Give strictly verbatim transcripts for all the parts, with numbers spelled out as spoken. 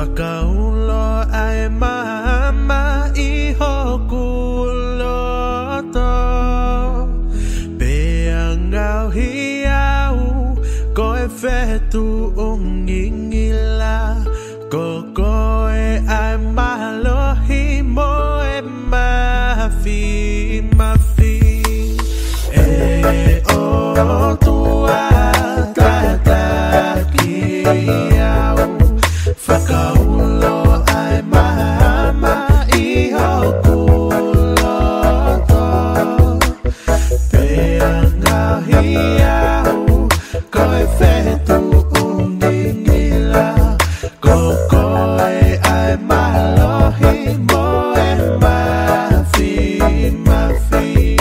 Fakaulo ay mama iho kuloto Peangau hiau ko efetu ungingila Kokoe ay malohi mo e mafi mafi E o tua tatakiau Fakaulo ay mama iho kuloto Peangau hiau ko efetu ungingila Kokoe ay malohi mo e mafi mafi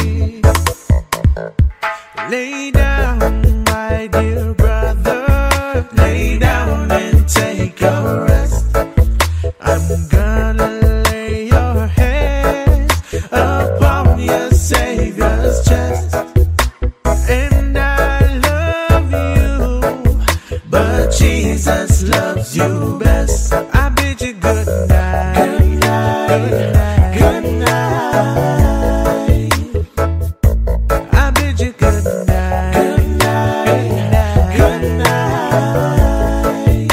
Lay down my dear brother, lay down and take a rest. I'm gonna lay your head upon your Savior's chest. And I love you, but Jesus loves you best. I bid you good night, good night, good night. I bid you good night, good night, good night.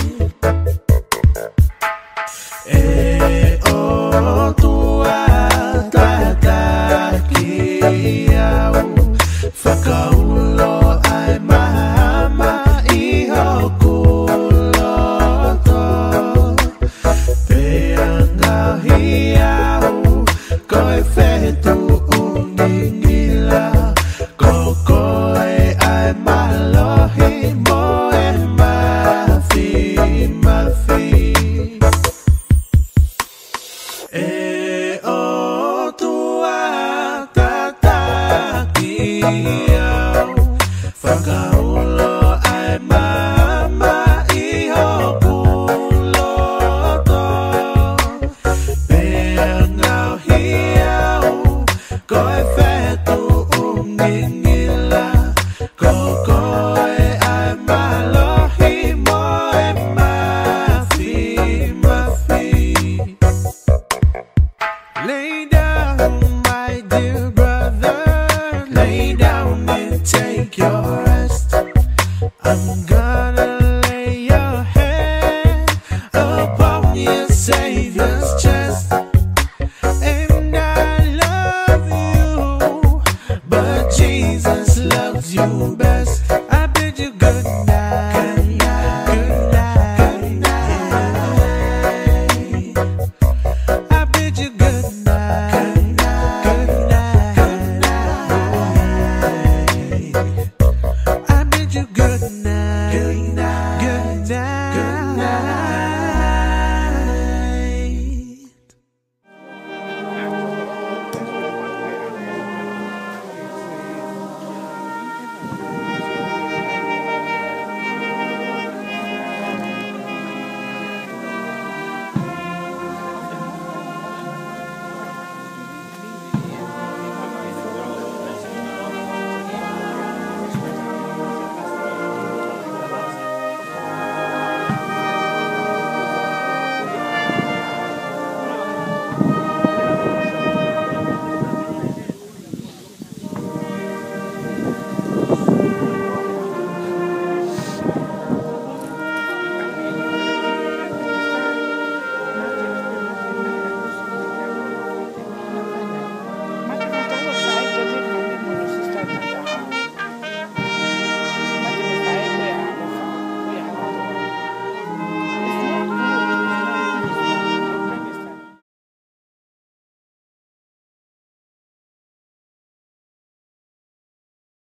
E o tua tatakiau Fakaulo ay mama iho kuloto Peangau hiau ko efetu ungingila Kokoe ay malohi mo e mafi mafi E o tua tatakiau Fakaulo ay mama iho kuloto Peangau hiau ko efetu ungingila Kokoe ay malohi mo e mafi mafi Lay down, my dear brother, lay down and take your rest. I'm gonna lay your head upon your Savior's chest.